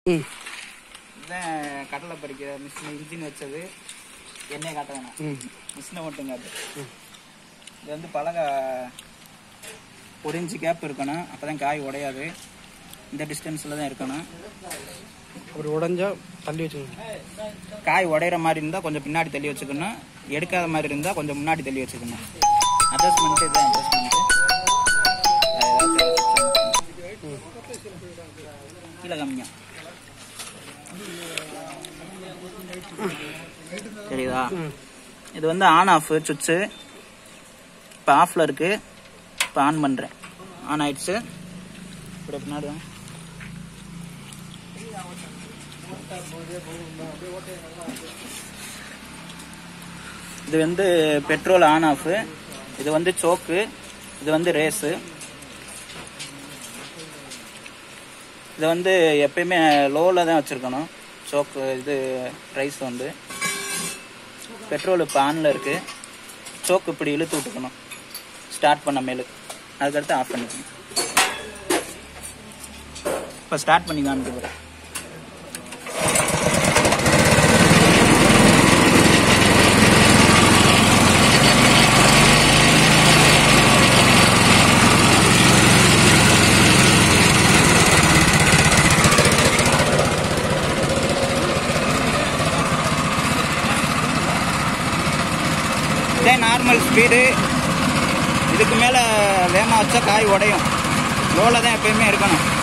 இதுதான் கடலை பறிக்கிற மிஷின், இன்ஜின் வச்சது. எண்ணெய் காட்ட வேணாம், மிஷினை மட்டும் காட்டு. இது வந்து பலகை 1 இன்ச்சு கேப் இருக்கணும், அப்போ தான் காய் உடையாது. இந்த டிஸ்டன்ஸில் தான் இருக்கணும். அப்படி உடஞ்சா தள்ளி வச்சுக்கணும். காய் உடையிற மாதிரி இருந்தால் கொஞ்சம் பின்னாடி தள்ளி வச்சுக்கணும், எடுக்காத மாதிரி இருந்தால் கொஞ்சம் முன்னாடி தள்ளி வச்சுக்கணும். அட்ஜஸ்ட்மெண்ட்டு இதுதான் அட்ஜஸ்ட்மெண்ட்டு. கீழே கம்மியா தெரியுதா? இது வந்து ஆன் ஆஃப் சுவிட்சு. இப்போ ஆஃப்ல இருக்கு, இப்போ ஆன் பண்ணுறேன். ஆன் ஆயிடுச்சு. இப்படி பின்னாடி இது வந்து பெட்ரோல் ஆன் ஆஃப், இது வந்து சோக்கு, இது வந்து ரேஸு. இது வந்து எப்பயுமே லோவில் தான் வச்சுருக்கணும் சோக்கு. இது ரைஸ் வந்து பெட்ரோல் இப்போ ஆனில் இருக்குது. சோக்கு இப்படி இழுத்து விட்டுக்கணும் ஸ்டார்ட் பண்ண மேலு, அதுக்கடுத்து ஆஃப் பண்ணிக்கணும். இப்போ ஸ்டார்ட் பண்ணி காமிக்கிறேன். இதே நார்மல் ஸ்பீடு. இதுக்கு மேலே வேகமாக வச்சா காய் உடையும். லோவில் தான் எப்பயுமே இருக்கணும்.